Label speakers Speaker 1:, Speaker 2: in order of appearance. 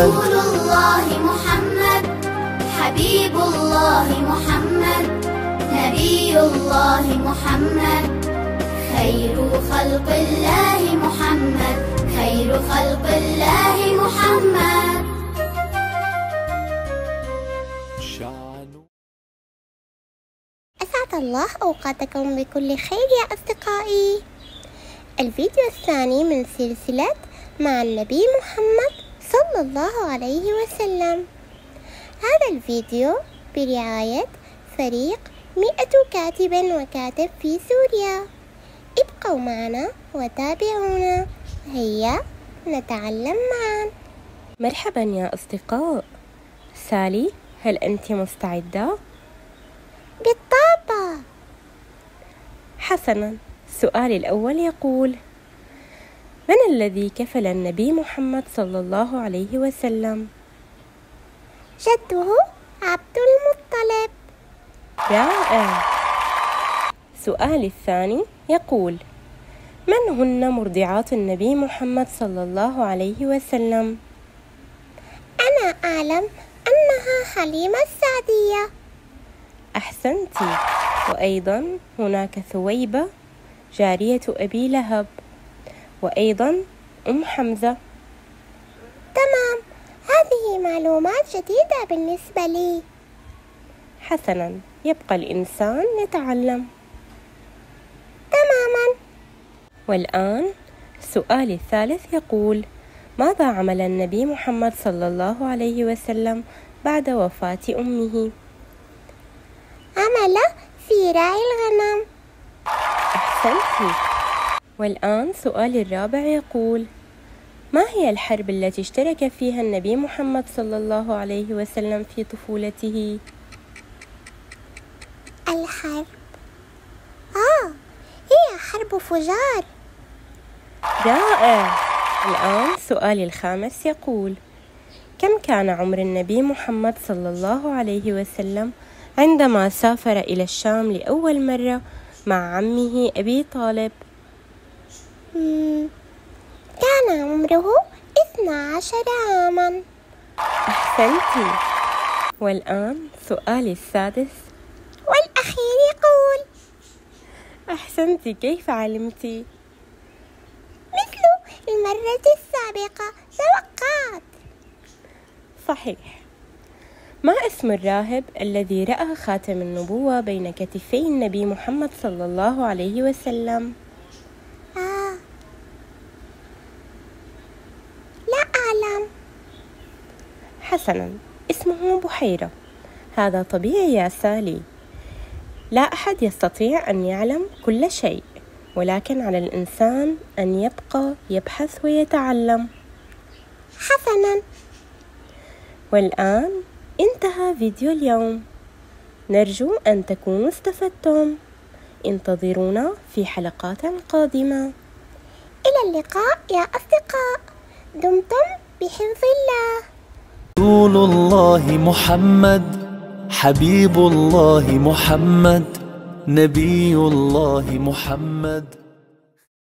Speaker 1: رسول الله محمد، حبيب الله محمد، نبي الله محمد، خير خلق الله محمد، خير خلق الله محمد.
Speaker 2: أسعد الله أوقاتكم بكل خير يا أصدقائي. الفيديو الثاني من سلسلة مع النبي محمد صلى الله عليه وسلم. هذا الفيديو برعاية فريق 100 كاتب وكاتب في سوريا. ابقوا معنا وتابعونا، هيا نتعلم معا.
Speaker 3: مرحبا يا أصدقاء. سالي، هل أنت مستعدة؟
Speaker 2: بالطبع.
Speaker 3: حسنا، السؤال الأول يقول: من الذي كفل النبي محمد صلى الله عليه وسلم؟
Speaker 2: جده عبد المطلب.
Speaker 3: رائع. السؤال الثاني يقول: من هن مرضعات النبي محمد صلى الله عليه وسلم؟
Speaker 2: أنا أعلم أنها حليمة السعدية.
Speaker 3: أحسنت. وأيضا هناك ثويبة جارية أبي لهب، وأيضا أم حمزة.
Speaker 2: تمام، هذه معلومات جديدة بالنسبة لي.
Speaker 3: حسنا، يبقى الإنسان يتعلم.
Speaker 2: تماما.
Speaker 3: والآن السؤال الثالث يقول: ماذا عمل النبي محمد صلى الله عليه وسلم بعد وفاة أمه؟
Speaker 2: عمل في راعي الغنم.
Speaker 3: أحسنتِ. والآن السؤال الرابع يقول: ما هي الحرب التي اشترك فيها النبي محمد صلى الله عليه وسلم في طفولته؟
Speaker 2: الحرب هي حرب فجار.
Speaker 3: رائع. الآن السؤال الخامس يقول: كم كان عمر النبي محمد صلى الله عليه وسلم عندما سافر إلى الشام لأول مرة مع عمه أبي طالب؟
Speaker 2: كان عمره 12 عاما.
Speaker 3: أحسنتِ. والآن السؤال السادس
Speaker 2: والأخير يقول:
Speaker 3: أحسنتِ، كيف علمتِ؟
Speaker 2: مثل المرة السابقة، توقعت.
Speaker 3: صحيح. ما اسم الراهب الذي رأى خاتم النبوة بين كتفي النبي محمد صلى الله عليه وسلم؟
Speaker 2: لا أعلم.
Speaker 3: حسنا، اسمه بحيرة. هذا طبيعي يا سالي، لا أحد يستطيع أن يعلم كل شيء، ولكن على الإنسان أن يبقى يبحث ويتعلم.
Speaker 2: حسنا.
Speaker 3: والآن انتهى فيديو اليوم. نرجو أن تكونوا استفدتم. انتظرونا في حلقات قادمة.
Speaker 2: إلى اللقاء يا أصدقاء، دمتم بحفظ الله.
Speaker 1: رسول الله محمد، حبيب الله محمد، نبي الله محمد.